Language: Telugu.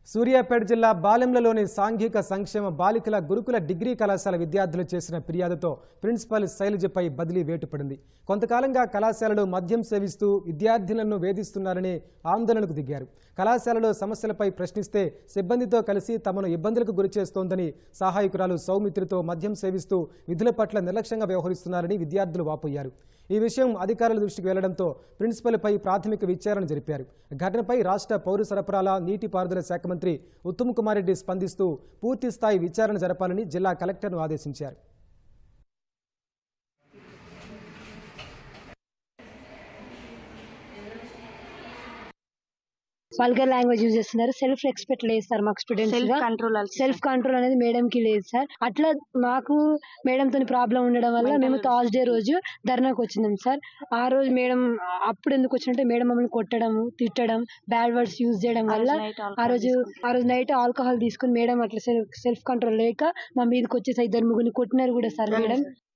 సూర్యాపేట జిల్లా బాలెంలలోని సాంఘిక సంక్షేమ బాలికల గురుకుల డిగ్రీ కళాశాల విద్యార్థులు చేసిన ఫిర్యాదుతో ప్రిన్సిపల్ శైలజపై బదిలీ వేటుపడింది. కొంతకాలంగా కళాశాలలో మద్యం సేవిస్తూ విద్యార్థినులను వేధిస్తున్నారని ఆందోళనకు దిగారు. కళాశాలలో సమస్యలపై ప్రశ్నిస్తే సిబ్బందితో కలిసి తమను ఇబ్బందులకు గురిచేస్తోందని, సహాయకురాలు సౌమిత్రితో మద్యం సేవిస్తూ విధుల పట్ల నిర్లక్ష్యంగా వ్యవహరిస్తున్నారని విద్యార్థులు వాపోయారు. ఈ విషయం అధికారుల దృష్టికి వెళ్లడంతో ప్రిన్సిపల్పై ప్రాథమిక విచారణ జరిపారు. ఘటనపై రాష్ట్ర పౌర సరఫరాల నీటిపారుదల శాఖ మంత్రి ఉత్తమ్ కుమార్ రెడ్డి స్పందిస్తూ పూర్తిస్థాయి విచారణ జరపాలని జిల్లా కలెక్టర్ను ఆదేశించారు. వల్గర్ లాంగ్వేజ్ యూజ్ చేస్తున్నారు. సెల్ఫ్ రెస్పెక్ట్ లేదు సార్ మాకు స్టూడెంట్స్. సెల్ఫ్ కంట్రోల్ అనేది మేడం కి లేదు సార్. అట్లా మాకు మేడం తోని ప్రాబ్లం ఉండడం వల్ల మేము థర్స్డే రోజు ధర్నాకు వచ్చినాం సార్. ఆ రోజు మేడం అప్పుడు ఎందుకు వచ్చినట్టే మేడం మమ్మల్ని కొట్టడం, తిట్టడం, బ్యాడ్ వర్డ్స్ యూజ్ చేయడం వల్ల ఆ రోజు నైట్ ఆల్కహాల్ తీసుకుని మేడం అట్లా సెల్ఫ్ కంట్రోల్ లేక మా మీదకి వచ్చేసి 2 ముగ్గురిని కొట్టినారు కూడా సార్ మేడం.